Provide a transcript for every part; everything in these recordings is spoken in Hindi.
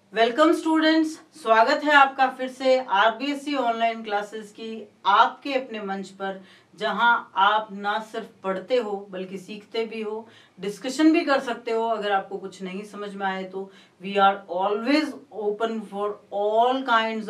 वेलकम स्टूडेंट्स, स्वागत है आपका फिर से आरबीएससी ऑनलाइन क्लासेस की आपके अपने मंच पर, जहां आप ना सिर्फ पढ़ते हो बल्कि सीखते भी हो, डिस्कशन भी कर सकते हो। अगर आपको कुछ नहीं समझ में आए तो we are always open for all kinds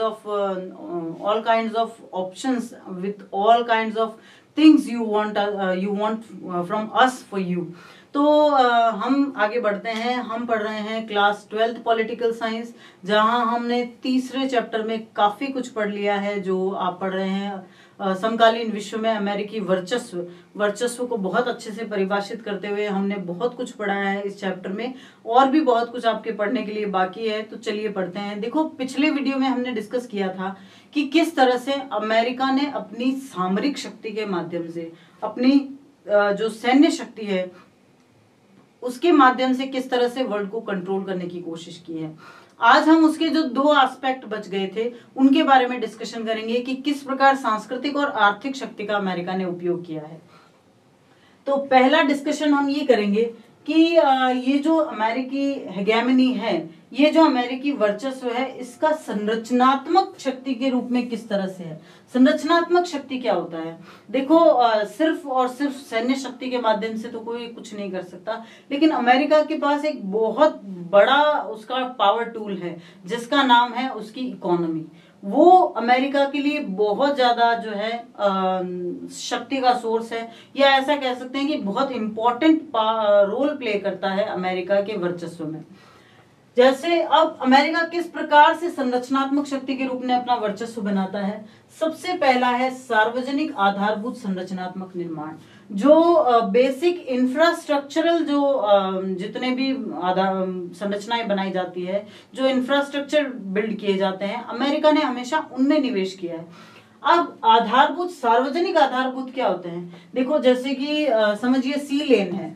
of options with all kinds of things you want from us for you. तो हम आगे बढ़ते हैं। हम पढ़ रहे हैं क्लास 12th पॉलिटिकल साइंस, जहां हमने तीसरे चैप्टर में काफी कुछ पढ़ लिया है। जो आप पढ़ रहे हैं समकालीन विश्व में अमेरिकी वर्चस्व को बहुत अच्छे से परिभाषित करते हुए हमने बहुत कुछ पढ़ा है इस चैप्टर में। और भी बहुत कुछ आपके पढ़ने के लिए बाकी है, तो चलिए पढ़ते हैं। देखो, पिछले वीडियो में हमने डिस्कस किया था कि किस तरह से अमेरिका ने अपनी सामरिक शक्ति के माध्यम से, अपनी जो सैन्य शक्ति है उसके माध्यम से किस तरह से वर्ल्ड को कंट्रोल करने की कोशिश की है। आज हम उसके जो दो एस्पेक्ट बच गए थे उनके बारे में डिस्कशन करेंगे कि किस प्रकार सांस्कृतिक और आर्थिक शक्ति का अमेरिका ने उपयोग किया है। तो पहला डिस्कशन हम ये करेंगे कि ये जो अमेरिकी हेगेमनी है, ये जो अमेरिकी वर्चस्व है, इसका संरचनात्मक शक्ति के रूप में किस तरह से है। संरचनात्मक शक्ति क्या होता है? देखो, सिर्फ और सिर्फ सैन्य शक्ति के माध्यम से तो कोई कुछ नहीं कर सकता, लेकिन अमेरिका के पास एक बहुत बड़ा उसका पावर टूल है जिसका नाम है उसकी इकोनॉमी। वो अमेरिका के लिए बहुत ज्यादा जो है शक्ति का सोर्स है, या ऐसा कह सकते हैं कि बहुत इंपॉर्टेंट रोल प्ले करता है अमेरिका के वर्चस्व में। जैसे अब अमेरिका किस प्रकार से संरचनात्मक शक्ति के रूप में अपना वर्चस्व बनाता है। सबसे पहला है सार्वजनिक आधारभूत संरचनात्मक निर्माण। जो बेसिक इंफ्रास्ट्रक्चरल जो जितने भी संरचनाएं बनाई जाती है, जो इंफ्रास्ट्रक्चर बिल्ड किए जाते हैं, अमेरिका ने हमेशा उनमें निवेश किया है। अब आधारभूत, सार्वजनिक आधारभूत क्या होते हैं? देखो, जैसे कि समझिए सी लेन है।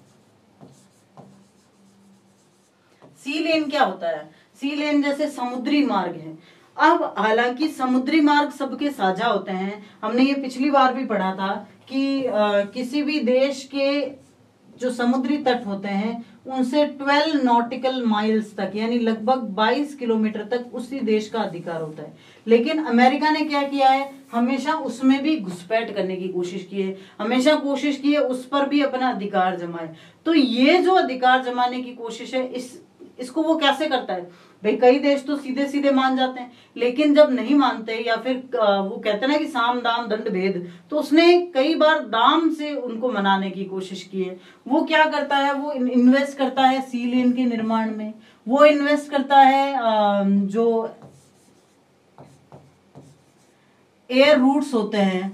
सी लेन क्या होता है? सी लेन जैसे समुद्री मार्ग है। अब हालांकि समुद्री मार्ग सबके साझा होते हैं, हमने ये पिछली बार भी पढ़ा था कि किसी भी देश के जो समुद्री तट होते हैं उनसे 12 नॉटिकल माइल्स तक, यानी लगभग 22 किलोमीटर तक उसी देश का अधिकार होता है। लेकिन अमेरिका ने क्या किया है? हमेशा उसमें भी घुसपैठ करने की कोशिश की है, हमेशा कोशिश की है उस पर भी अपना अधिकार जमाए। तो ये जो अधिकार जमाने की कोशिश है, इसको वो कैसे करता है? भाई, कई देश तो सीधे सीधे मान जाते हैं, लेकिन जब नहीं मानते या फिर वो कहते हैं ना कि साम दाम दंड भेद, तो उसने कई बार दाम से उनको मनाने की कोशिश की है। वो क्या करता है? वो इन्वेस्ट करता है सी लेन के निर्माण में। वो इन्वेस्ट करता है जो एयर रूट्स होते हैं,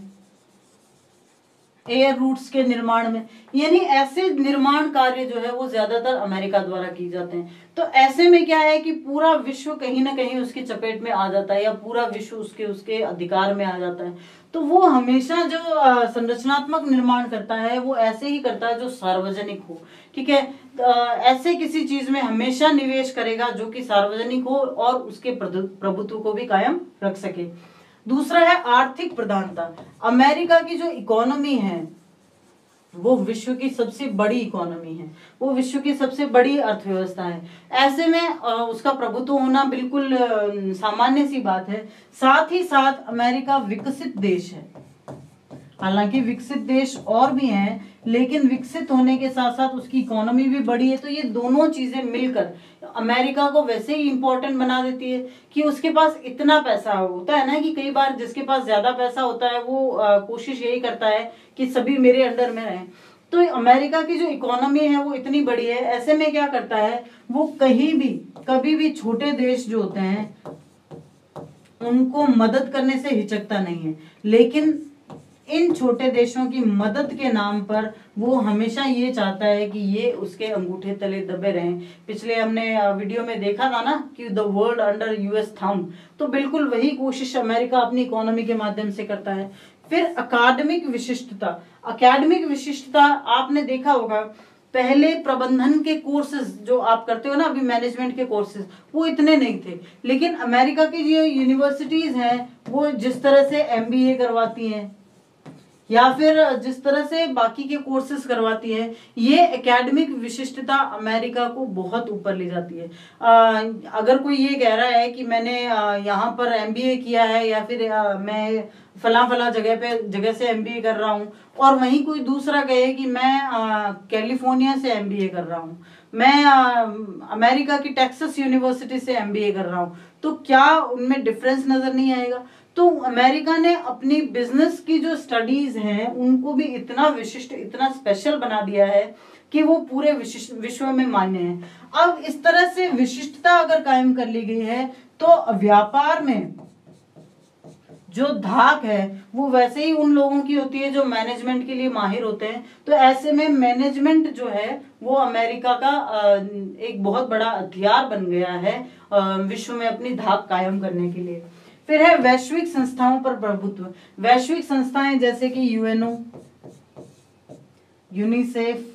एयर रूट्स के निर्माण में, यानी ऐसे निर्माण कार्य जो है वो ज्यादातर अमेरिका द्वारा किए जाते हैं। तो ऐसे में क्या है कि पूरा विश्व कहीं ना कहीं उसकी चपेट में आ जाता है, या पूरा विश्व उसके अधिकार में आ जाता है। तो वो हमेशा जो संरचनात्मक निर्माण करता है वो ऐसे ही करता है जो सार्वजनिक हो। ठीक है, ऐसे किसी चीज में हमेशा निवेश करेगा जो कि सार्वजनिक हो और उसके प्रभुत्व को भी कायम रख सके। दूसरा है आर्थिक प्रधानता। अमेरिका की जो इकोनॉमी है वो विश्व की सबसे बड़ी इकोनॉमी है, वो विश्व की सबसे बड़ी अर्थव्यवस्था है। ऐसे में उसका प्रभुत्व होना बिल्कुल सामान्य सी बात है। साथ ही साथ अमेरिका विकसित देश है। हालांकि विकसित देश और भी हैं, लेकिन विकसित होने के साथ साथ उसकी इकोनॉमी भी बड़ी है। तो ये दोनों चीजें मिलकर अमेरिका को वैसे ही इंपॉर्टेंट बना देती है कि उसके पास इतना पैसा होता है ना, कि कई बार जिसके पास ज्यादा पैसा होता है वो कोशिश यही करता है कि सभी मेरे अंडर में रहें। तो अमेरिका की जो इकोनॉमी है वो इतनी बड़ी है। ऐसे में क्या करता है, वो कभी भी छोटे देश जो होते हैं उनको मदद करने से हिचकता नहीं है, लेकिन इन छोटे देशों की मदद के नाम पर वो हमेशा ये चाहता है कि ये उसके अंगूठे तले दबे रहें। पिछले हमने वीडियो में देखा था ना कि the world under US thumb, तो बिल्कुल वही कोशिश अमेरिका अपनी इकोनॉमी के माध्यम से करता है। फिर अकादमिक विशिष्टता आपने देखा होगा, पहले प्रबंधन के कोर्सेज जो आप करते हो ना अभी, मैनेजमेंट के कोर्सेज, वो इतने नहीं थे। लेकिन अमेरिका की जो यूनिवर्सिटीज हैं वो जिस तरह से एमबीए करवाती हैं, या फिर जिस तरह से बाकी के कोर्सेज करवाती है, ये एकेडमिक विशिष्टता अमेरिका को बहुत ऊपर ले जाती है। अगर कोई ये कह रहा है कि मैंने यहाँ पर एमबीए किया है या फिर मैं फला जगह से एमबीए कर रहा हूँ, और वहीं कोई दूसरा कहे कि मैं कैलिफोर्निया से एमबीए कर रहा हूँ, मैं अमेरिका की टेक्सास यूनिवर्सिटी से एमबीए कर रहा हूँ, तो क्या उनमें डिफरेंस नजर नहीं आएगा? तो अमेरिका ने अपनी बिजनेस की जो स्टडीज हैं उनको भी इतना विशिष्ट, इतना स्पेशल बना दिया है कि वो पूरे विश्व में मान्य है। अब इस तरह से विशिष्टता अगर कायम कर ली गई है तो व्यापार में जो धाक है वो वैसे ही उन लोगों की होती है जो मैनेजमेंट के लिए माहिर होते हैं। तो ऐसे में मैनेजमेंट जो है वो अमेरिका का एक बहुत बड़ा हथियार बन गया है विश्व में अपनी धाक कायम करने के लिए। फिर है वैश्विक संस्थाओं पर प्रभुत्व। वैश्विक संस्थाएं जैसे कि यूएनओ, यूनिसेफ,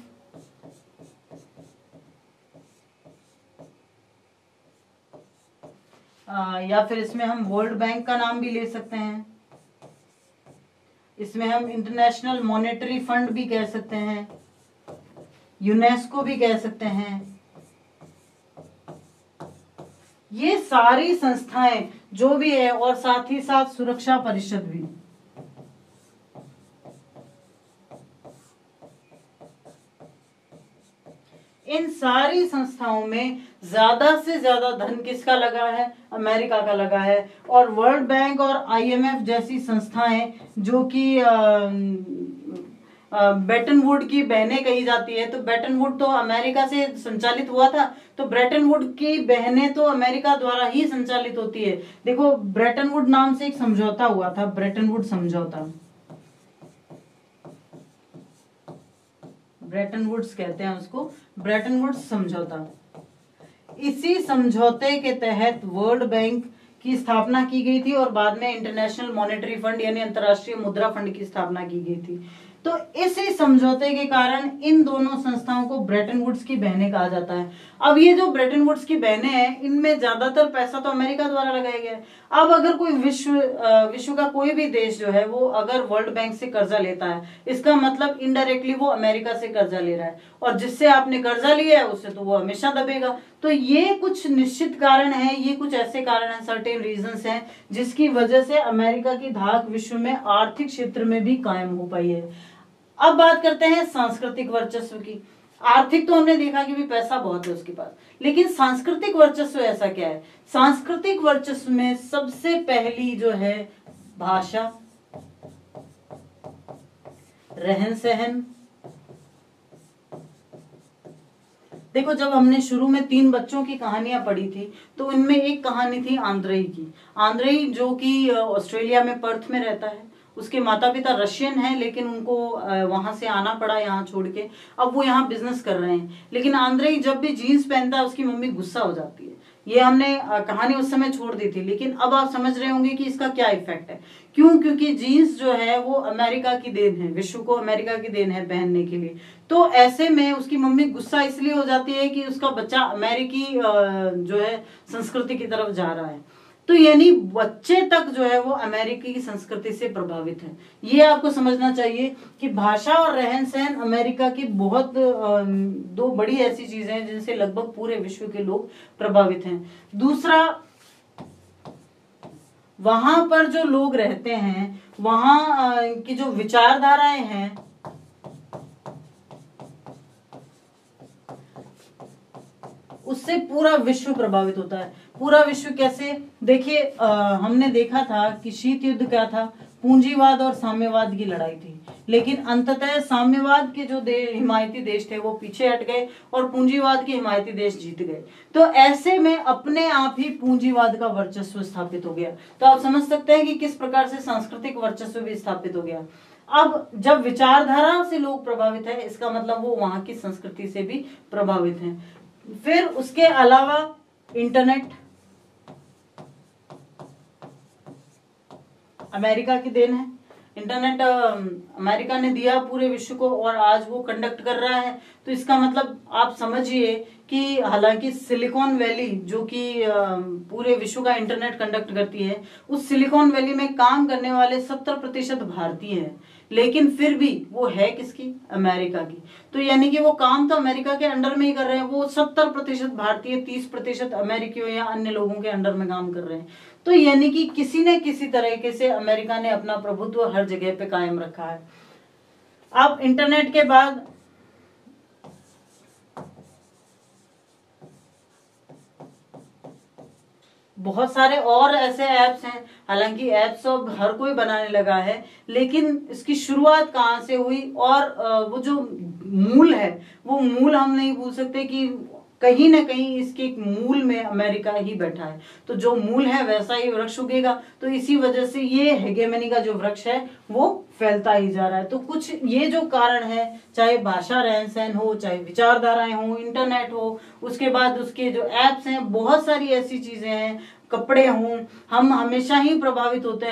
या फिर इसमें हम वर्ल्ड बैंक का नाम भी ले सकते हैं, इसमें हम इंटरनेशनल मॉनेटरी फंड भी कह सकते हैं, यूनेस्को भी कह सकते हैं। ये सारी संस्थाएं जो भी है, और साथ ही साथ सुरक्षा परिषद भी, इन सारी संस्थाओं में ज्यादा से ज्यादा धन किसका लगा है? अमेरिका का लगा है। और वर्ल्ड बैंक और आईएमएफ जैसी संस्थाएं जो कि ब्रेटन वुड की बहनें कही जाती है, तो ब्रेटन वुड तो अमेरिका से संचालित हुआ था, तो ब्रेटन वुड की बहनें तो अमेरिका द्वारा ही संचालित होती है। देखो, ब्रेटन वुड नाम से एक समझौता हुआ था, ब्रेटन वुड समझौता, ब्रेटन वुड्स कहते हैं उसको, ब्रेटन वुड्स समझौता। इसी समझौते के तहत वर्ल्ड बैंक की स्थापना की गई थी और बाद में इंटरनेशनल मॉनेटरी फंड यानी अंतरराष्ट्रीय मुद्रा फंड की स्थापना की गई थी। तो इसी समझौते के कारण इन दोनों संस्थाओं को ब्रेटन वुड्स की बहनें कहा जाता है। अब ये जो ब्रेटन वुड्स की बहनें हैं, इनमें ज्यादातर पैसा तो अमेरिका द्वारा लगाया गया है। अब अगर कोई विश्व का कोई भी देश जो है वो अगर वर्ल्ड बैंक से कर्जा लेता है, इसका मतलब इनडायरेक्टली वो अमेरिका से कर्जा ले रहा है, और जिससे आपने कर्जा लिया है उससे तो वो हमेशा दबेगा। तो ये कुछ निश्चित कारण है, ये कुछ ऐसे कारण हैं, सर्टेन रीजंस हैं, जिसकी वजह से अमेरिका की धाक विश्व में आर्थिक क्षेत्र में भी कायम हो पाई है। अब बात करते हैं सांस्कृतिक वर्चस्व की। आर्थिक तो हमने देखा कि भी पैसा बहुत है उसके पास, लेकिन सांस्कृतिक वर्चस्व ऐसा क्या है? सांस्कृतिक वर्चस्व में सबसे पहली जो है भाषा, रहन सहन। देखो, जब हमने शुरू में 3 बच्चों की कहानियां पढ़ी थी तो इनमें एक कहानी थी आंद्रेई की। आंद्रेई जो कि ऑस्ट्रेलिया में पर्थ में रहता है, उसके माता पिता रशियन हैं, लेकिन उनको वहां से आना पड़ा यहाँ छोड़ के। अब वो यहाँ बिजनेस कर रहे हैं, लेकिन आंद्रेई जब भी जीन्स पहनता है उसकी मम्मी गुस्सा हो जाती है। ये हमने कहानी उस समय छोड़ दी थी, लेकिन अब आप समझ रहे होंगे कि इसका क्या इफेक्ट है। क्यों? क्योंकि जीन्स जो है वो अमेरिका की देन है, विश्व को अमेरिका की देन है पहनने के लिए। तो ऐसे में उसकी मम्मी गुस्सा इसलिए हो जाती है कि उसका बच्चा अमेरिकी जो है संस्कृति की तरफ जा रहा है। तो यानी बच्चे तक जो है वो अमेरिकी की संस्कृति से प्रभावित है। ये आपको समझना चाहिए कि भाषा और रहन सहन अमेरिका की बहुत 2 बड़ी ऐसी चीजें हैं जिनसे लगभग पूरे विश्व के लोग प्रभावित हैं। दूसरा, वहां पर जो लोग रहते हैं, वहां की जो विचारधाराएं हैं, उससे पूरा विश्व प्रभावित होता है। पूरा विश्व कैसे? देखिए, हमने देखा था कि शीत युद्ध क्या था? पूंजीवाद और साम्यवाद की लड़ाई थी, लेकिन अंततः साम्यवाद के जो हिमायती देश थे वो पीछे हट गए और पूंजीवाद के हिमायती देश जीत गए। तो ऐसे में अपने आप ही पूंजीवाद का वर्चस्व स्थापित हो गया। तो आप समझ सकते हैं कि किस प्रकार से सांस्कृतिक वर्चस्व भी स्थापित हो गया। अब जब विचारधारा से लोग प्रभावित है, इसका मतलब वो वहां की संस्कृति से भी प्रभावित हैं। फिर उसके अलावा इंटरनेट अमेरिका की देन है। इंटरनेट अमेरिका ने दिया पूरे विश्व को और आज वो कंडक्ट कर रहा है। तो इसका मतलब आप समझिए कि हालांकि सिलिकॉन वैली जो कि पूरे विश्व का इंटरनेट कंडक्ट करती है, उस सिलिकॉन वैली में काम करने वाले 70% भारतीय हैं, लेकिन फिर भी वो है किसकी, अमेरिका की। तो यानी कि वो काम तो अमेरिका के अंडर में ही कर रहे हैं, वो 70% भारतीय, 30% अमेरिकियों या अन्य लोगों के अंडर में काम कर रहे हैं। तो यानी कि किसी न किसी तरीके से अमेरिका ने अपना प्रभुत्व हर जगह पे कायम रखा है। अब इंटरनेट के बाद बहुत सारे और ऐसे ऐप्स हैं, हालांकि ऐप्स अब हर कोई बनाने लगा है, लेकिन इसकी शुरुआत कहाँ से हुई और वो जो मूल है वो मूल हम नहीं भूल सकते कि कहीं ना कहीं इसके एक मूल में अमेरिका ही बैठा है। तो जो मूल है वैसा ही वृक्ष उगेगा। तो इसी वजह से ये हेगेमनी का जो वृक्ष है वो फैलता ही जा रहा है। तो कुछ ये जो कारण है, चाहे भाषा, रहन सहन हो, चाहे विचारधाराएं हो, इंटरनेट हो, उसके बाद उसके जो एप्स हैं, बहुत सारी ऐसी चीजें हैं, कपड़े हों, हम हमेशा ही प्रभावित होते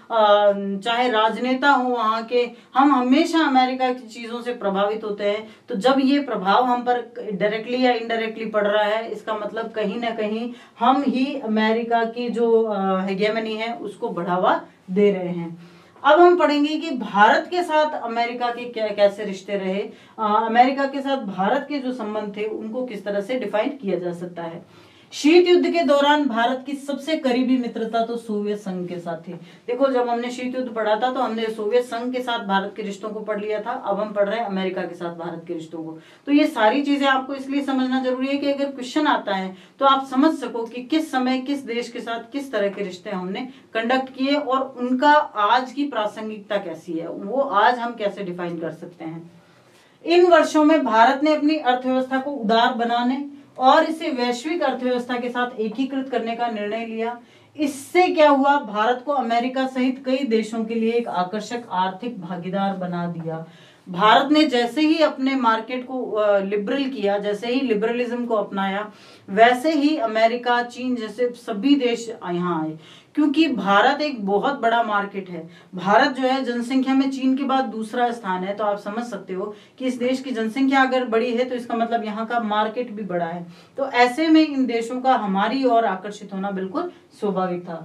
हैं। चाहे राजनेता हो वहां के, हम हमेशा अमेरिका की चीजों से प्रभावित होते हैं। तो जब ये प्रभाव हम पर डायरेक्टली या इनडायरेक्टली पड़ रहा है, इसका मतलब कहीं ना कहीं हम ही अमेरिका की जो हेगेमनी है उसको बढ़ावा दे रहे हैं। अब हम पढ़ेंगे कि भारत के साथ अमेरिका के कैसे रिश्ते रहे, अमेरिका के साथ भारत के जो संबंध थे उनको किस तरह से डिफाइन किया जा सकता है। शीत युद्ध के दौरान भारत की सबसे करीबी मित्रता तो सोवियत संघ के साथ थी। देखो, जब हमने शीत युद्ध पढ़ा था तो हमने सोवियत संघ के साथ भारत के रिश्तों को पढ़ लिया था, अब हम पढ़ रहे हैं अमेरिका के साथ भारत के रिश्तों को। तो ये सारी चीजें आपको इसलिए समझना जरूरी है कि अगर क्वेश्चन आता है तो आप समझ सको कि किस समय किस देश के साथ किस तरह के रिश्ते हमने कंडक्ट किए और उनका आज की प्रासंगिकता कैसी है, वो आज हम कैसे डिफाइन कर सकते हैं। इन वर्षों में भारत ने अपनी अर्थव्यवस्था को उदार बनाने और इसे वैश्विक अर्थव्यवस्था के साथ एकीकृत करने का निर्णय लिया। इससे क्या हुआ, भारत को अमेरिका सहित कई देशों के लिए एक आकर्षक आर्थिक भागीदार बना दिया। भारत ने जैसे ही अपने मार्केट को लिबरल किया, जैसे ही लिबरलिज्म को अपनाया, वैसे ही अमेरिका, चीन जैसे सभी देश यहाँ आए, क्योंकि भारत एक बहुत बड़ा मार्केट है। भारत जो है जनसंख्या में चीन के बाद दूसरा स्थान है। तो आप समझ सकते हो कि इस देश की जनसंख्या अगर बड़ी है तो इसका मतलब यहाँ का मार्केट भी बड़ा है। तो ऐसे में इन देशों का हमारी ओर आकर्षित होना बिल्कुल स्वाभाविक था।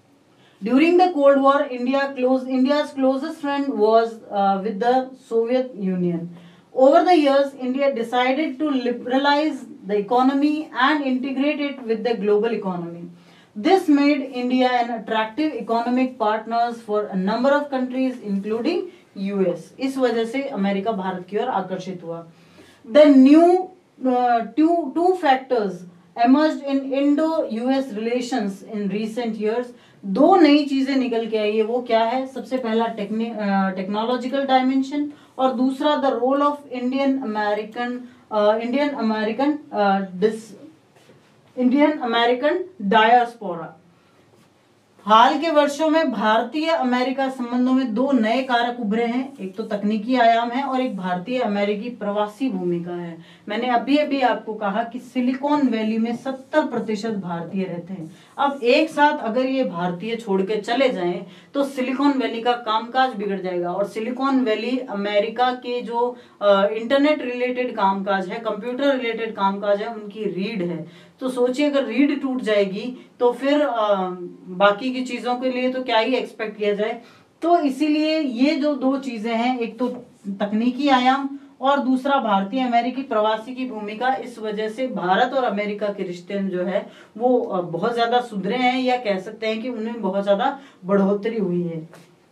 During the Cold War, India's closest friend was with the Soviet Union. Over the years, India decided to liberalize the economy and integrate it with the global economy. This made India an attractive economic partners for a number of countries, including US. इस वजह से अमेरिका भारत की ओर आकर्षित हुआ। The new two factors emerged in Indo-US relations in recent years. दो नई चीजें निकल के आई है, वो क्या है? सबसे पहला टेक्नोलॉजिकल डायमेंशन और दूसरा the role of Indian American diaspora. हाल के वर्षों में भारतीय अमेरिका संबंधों में दो नए कारक उभरे हैं, एक तो तकनीकी आयाम है और एक भारतीय अमेरिकी प्रवासी भूमिका है। मैंने अभी आपको कहा कि सिलिकॉन वैली में 70% भारतीय रहते हैं। अब एक साथ अगर ये भारतीय छोड़ के चले जाएं तो सिलिकॉन वैली का कामकाज बिगड़ जाएगा। और सिलिकॉन वैली अमेरिका के जो इंटरनेट रिलेटेड कामकाज है, कंप्यूटर रिलेटेड कामकाज है, उनकी रीढ़ है। तो सोचिए अगर रीढ़ टूट जाएगी तो फिर बाकी की चीजों के लिए तो क्या ही एक्सपेक्ट किया जाए। तो इसीलिए ये जो दो चीजें हैं, एक तो तकनीकी आयाम और दूसरा भारतीय अमेरिकी प्रवासी की भूमिका, इस वजह से भारत और अमेरिका के रिश्ते में जो है वो बहुत ज्यादा सुधरे हैं, या कह सकते हैं कि उनमें बहुत ज्यादा बढ़ोतरी हुई है।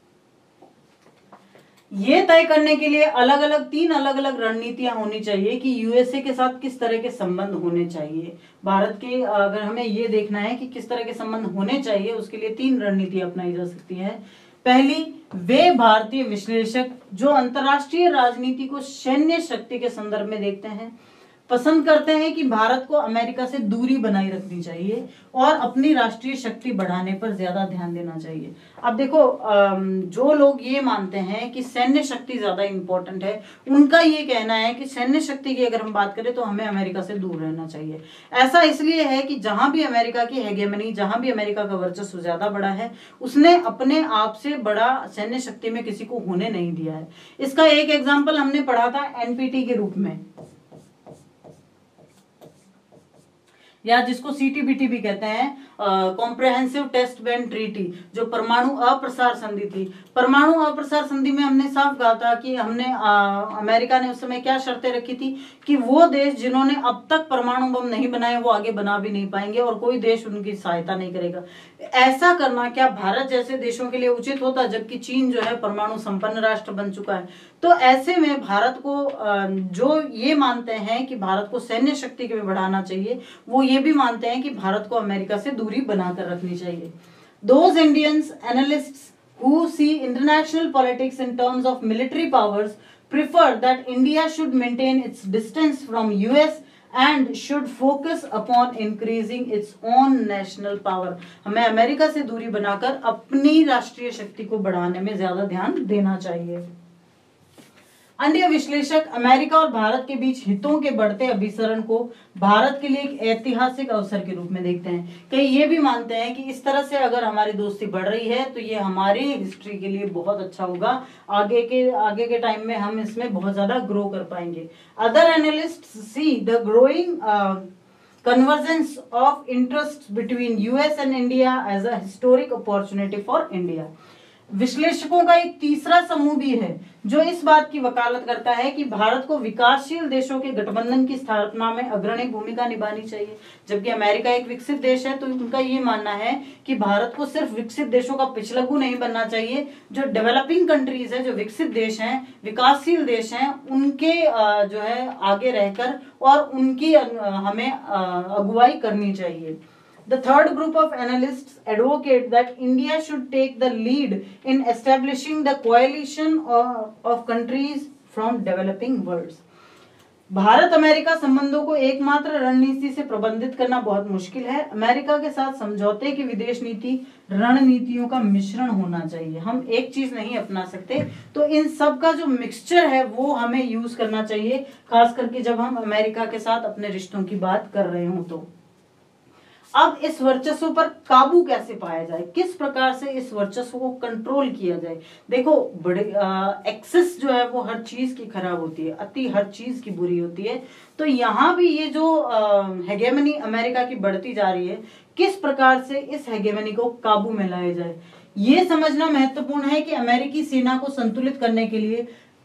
ये तय करने के लिए तीन अलग अलग रणनीतियां होनी चाहिए कि यूएसए के साथ किस तरह के संबंध होने चाहिए। भारत के अगर हमें ये देखना है कि किस तरह के संबंध होने चाहिए, उसके लिए तीन रणनीतियां अपनाई जा सकती हैं। पहली, वे भारतीय विश्लेषक जो अंतर्राष्ट्रीय राजनीति को सैन्य शक्ति के संदर्भ में देखते हैं, पसंद करते हैं कि भारत को अमेरिका से दूरी बनाए रखनी चाहिए और अपनी राष्ट्रीय शक्ति बढ़ाने पर ज्यादा ध्यान देना चाहिए। अब देखो, जो लोग ये मानते हैं कि सैन्य शक्ति ज्यादा इंपॉर्टेंट है, उनका ये कहना है कि सैन्य शक्ति की अगर हम बात करें तो हमें अमेरिका से दूर रहना चाहिए। ऐसा इसलिए है कि जहां भी अमेरिका की हेगेमनी, जहां भी अमेरिका का वर्चस्व ज्यादा बड़ा है, उसने अपने आप से बड़ा सैन्य शक्ति में किसी को होने नहीं दिया है। इसका एक एग्जाम्पल हमने पढ़ा था एनपीटी के रूप में। या जिसको सीटीबीटी भी कहते हैं, कॉम्प्रहेंसिव टेस्ट बैंड ट्रीटी, जो परमाणु अप्रसार संधि थी। परमाणु अप्रसार संधि में हमने साफ कहा था कि हमने अमेरिका ने उस समय क्या शर्तें रखी थी कि वो देश जिन्होंने अब तक परमाणु बम नहीं बनाए वो आगे बना भी नहीं पाएंगे और कोई देश उनकी सहायता नहीं करेगा। ऐसा करना क्या भारत जैसे देशों के लिए उचित होता, जबकि चीन जो है परमाणु संपन्न राष्ट्र बन चुका है। तो ऐसे में भारत को जो ये मानते हैं कि भारत को सैन्य शक्ति में बढ़ाना चाहिए, वो ये भी मानते हैं कि भारत को अमेरिका से दूरी बनाकर रखनी चाहिए। Those Indians analysts who see international politics in terms of military powers prefer that India should maintain its distance from US and should focus upon increasing its own national power। हमें अमेरिका से दूरी बनाकर अपनी राष्ट्रीय शक्ति को बढ़ाने में ज्यादा ध्यान देना चाहिए। अन्य विश्लेषक अमेरिका और भारत के बीच हितों के बढ़ते अभिसरण को भारत के लिए एक ऐतिहासिक अवसर के रूप में देखते हैं। कई ये भी मानते हैं कि इस तरह से अगर हमारी दोस्ती बढ़ रही है तो ये हमारी हिस्ट्री के लिए बहुत अच्छा होगा, आगे के टाइम में हम इसमें बहुत ज्यादा ग्रो कर पाएंगे। Other analysts see the growing convergence of interests between US and India as a historic opportunity for India। विश्लेषकों का एक तीसरा समूह भी है जो इस बात की वकालत करता है कि भारत को विकासशील देशों के गठबंधन की स्थापना में अग्रणी भूमिका निभानी चाहिए। जबकि अमेरिका एक विकसित देश है तो उनका ये मानना है कि भारत को सिर्फ विकसित देशों का पिछलग्गू नहीं बनना चाहिए, जो डेवलपिंग कंट्रीज है, जो विकसित देश हैं, विकासशील देश हैं, उनके जो है आगे रहकर और उनकी हमें अगुवाई करनी चाहिए। The third group of analysts advocate that India should take the lead in establishing the coalition of countries from developing worlds। Bharat America संबंधों को एकमात्र रणनीति से प्रबंधित करना बहुत मुश्किल है। अमेरिका के साथ समझौते की विदेश नीति रणनीतियों का मिश्रण होना चाहिए। हम एक चीज नहीं अपना सकते, तो इन सब का जो मिक्सचर है वो हमें यूज करना चाहिए, खास करके जब हम अमेरिका के साथ अपने रिश्तों की बात कर रहे हों। तो अब इस वर्चस्व पर काबू कैसे पाया जाए, किस प्रकार से इस वर्चस्व को कंट्रोल किया जाए। देखो बड़े एक्सेस जो है वो हर चीज की खराब होती है, अति हर चीज की बुरी होती है। तो यहाँ भी ये जो हेगेमनी अमेरिका की बढ़ती जा रही है, किस प्रकार से इस हेगेमनी को काबू में लाया जाए, ये समझना महत्वपूर्ण है कि अमेरिकी सेना को संतुलित करने के लिए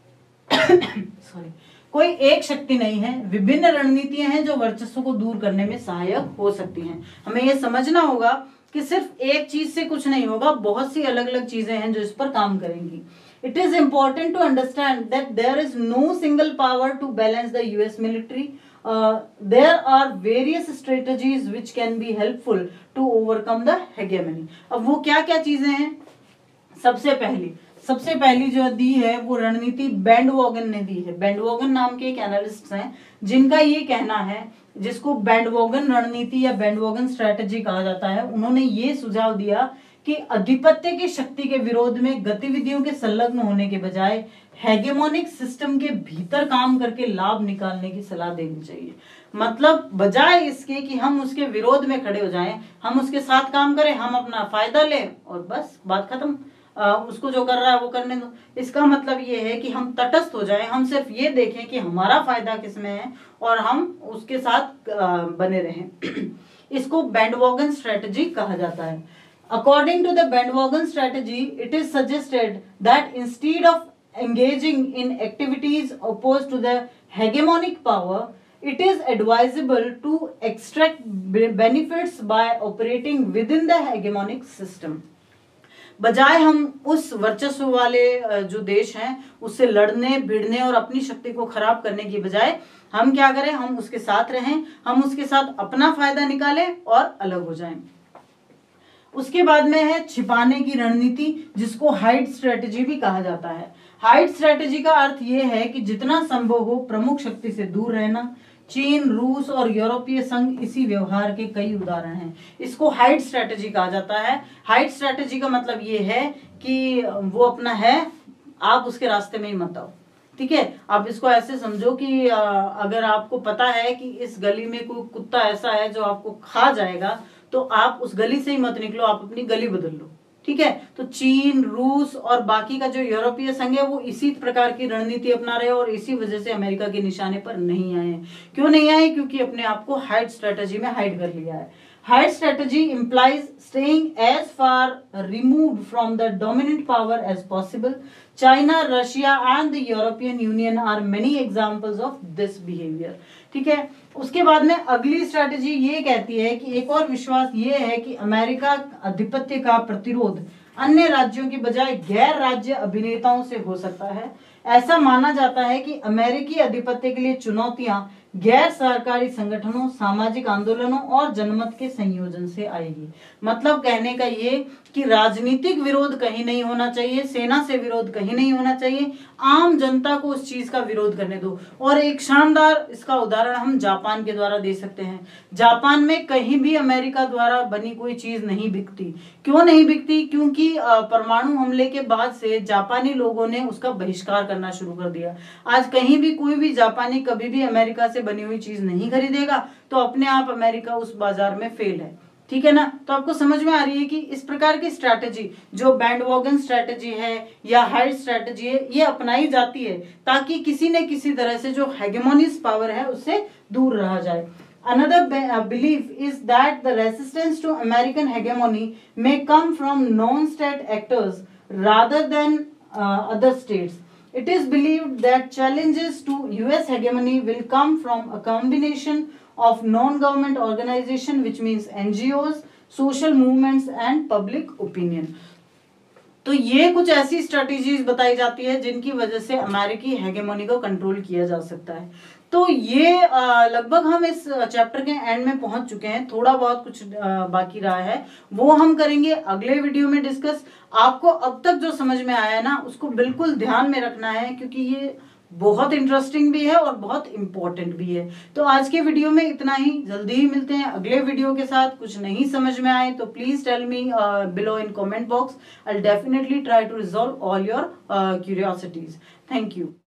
सॉरी कोई एक शक्ति नहीं है, विभिन्न रणनीतियां हैं जो वर्चस्व को दूर करने में सहायक हो सकती हैं। हमें यह समझना होगा कि सिर्फ एक चीज से कुछ नहीं होगा, बहुत सी अलग अलग चीजें हैं जो इस पर काम करेंगी। It is important to understand that there is no single power to balance the US military. There are various strategies which can be helpful to overcome the hegemony। अब वो क्या क्या चीजें हैं? सबसे पहली जो दी है वो रणनीति बैंडवॉगन ने दी है। बैंडवॉगन नाम के एक एनालिस्ट हैं जिनका ये कहना है, जिसको बैंडवॉगन रणनीति या बैंडवॉगन स्ट्रेटजी कहा जाता है। उन्होंने ये सुझाव दिया कि आधिपत्य की शक्ति के विरोध में गतिविधियों के संलग्न होने के बजाय हेगेमोनिक सिस्टम के भीतर काम करके लाभ निकालने की सलाह देनी चाहिए। मतलब बजाय इसके कि हम उसके विरोध में खड़े हो जाएं, हम उसके साथ काम करें, हम अपना फायदा लें और बस बात खत्म, उसको जो कर रहा है वो करने दो। इसका मतलब ये है कि हम तटस्थ हो जाएं, हम सिर्फ ये देखें कि हमारा फायदा किसमें है और हम उसके साथ बने रहें। इसको बैंडवॉगन स्ट्रेटजी कहा जाता है। According to the bandwagon strategy, it is suggested that instead of engaging in activities opposed to the hegemonic power, it is advisable to extract benefits by operating within the hegemonic system। बजाय हम उस वर्चस्व वाले जो देश हैं उससे लड़ने भिड़ने और अपनी शक्ति को खराब करने की बजाय हम क्या करें, हम उसके साथ रहें, हम उसके साथ अपना फायदा निकालें और अलग हो जाएं। उसके बाद में है छिपाने की रणनीति, जिसको हाइड स्ट्रेटजी भी कहा जाता है। हाइड स्ट्रेटजी का अर्थ यह है कि जितना संभव हो प्रमुख शक्ति से दूर रहना। चीन, रूस और यूरोपीय संघ इसी व्यवहार के कई उदाहरण हैं। इसको हाइड स्ट्रेटजी कहा जाता है। हाइड स्ट्रेटजी का मतलब ये है कि वो अपना है, आप उसके रास्ते में ही मत आओ। ठीक है, आप इसको ऐसे समझो कि अगर आपको पता है कि इस गली में कोई कुत्ता ऐसा है जो आपको खा जाएगा, तो आप उस गली से ही मत निकलो, आप अपनी गली बदल लो। ठीक है। तो चीन, रूस और बाकी का जो यूरोपीय संघ है वो इसी प्रकार की रणनीति अपना रहे और इसी वजह से अमेरिका के निशाने पर नहीं आए। क्यों नहीं आए? क्योंकि अपने आप को हाइड स्ट्रेटेजी में हाइड कर लिया है। Hide strategy implies staying as far removed from the dominant power as possible. China, Russia and the European Union are many examples of this behavior. ठीक है। उसके बाद में अगली स्ट्रेटेजी ये कहती है कि एक और विश्वास ये है कि अमेरिका आधिपत्य का प्रतिरोध अन्य राज्यों की बजाय गैर राज्य अभिनेताओं से हो सकता है। ऐसा माना जाता है कि अमेरिकी आधिपत्य के लिए चुनौतियां गैर सरकारी संगठनों, सामाजिक आंदोलनों और जनमत के संयोजन से आएगी। मतलब कहने का ये कि राजनीतिक विरोध कहीं नहीं होना चाहिए, सेना से विरोध कहीं नहीं होना चाहिए, आम जनता को उस चीज का विरोध करने दो। और एक शानदार इसका उदाहरण हम जापान के द्वारा दे सकते हैं। जापान में कहीं भी अमेरिका द्वारा बनी कोई चीज नहीं बिकती। क्यों नहीं बिकती? क्योंकि परमाणु हमले के बाद से जापानी लोगों ने उसका बहिष्कार करना शुरू कर दिया। आज कहीं भी कोई भी जापानी कभी भी अमेरिका से बनी हुई चीज नहीं खरीदेगा, तो अपने आप अमेरिका उस बाजार में फेल है। ठीक है ना। तो आपको समझ में आ रही है कि इस प्रकार की स्ट्रैटेजी जो बैंडवॉगन स्ट्रैटेजी है या हाइड स्ट्रैटेजी है, ये अपनाई जाती है ताकि किसी न किसी तरह से जो हेगेमोनिस्ट पावर है उससे दूर रहा जाए। Another belief is that the resistance to American hegemony may come from non-state actors rather than other states. It is believed that challenges to US hegemony will come from a combination of non-government organization, which means NGOs, social movements and public opinion. तो ये कुछ ऐसी स्ट्रेटेजीज बताई जाती है जिनकी वजह से अमेरिकी हेगेमोनी को कंट्रोल किया जा सकता है। तो ये लगभग हम इस चैप्टर के एंड में पहुंच चुके हैं। थोड़ा बहुत कुछ बाकी रहा है, वो हम करेंगे अगले वीडियो में डिस्कस। आपको अब तक जो समझ में आया है ना, उसको बिल्कुल ध्यान में रखना है क्योंकि ये बहुत इंटरेस्टिंग भी है और बहुत इंपॉर्टेंट भी है। तो आज के वीडियो में इतना ही। जल्दी ही मिलते हैं अगले वीडियो के साथ। कुछ नहीं समझ में आए तो please tell me below in comment box. I will definitely try to resolve all your curiosities. Thank you.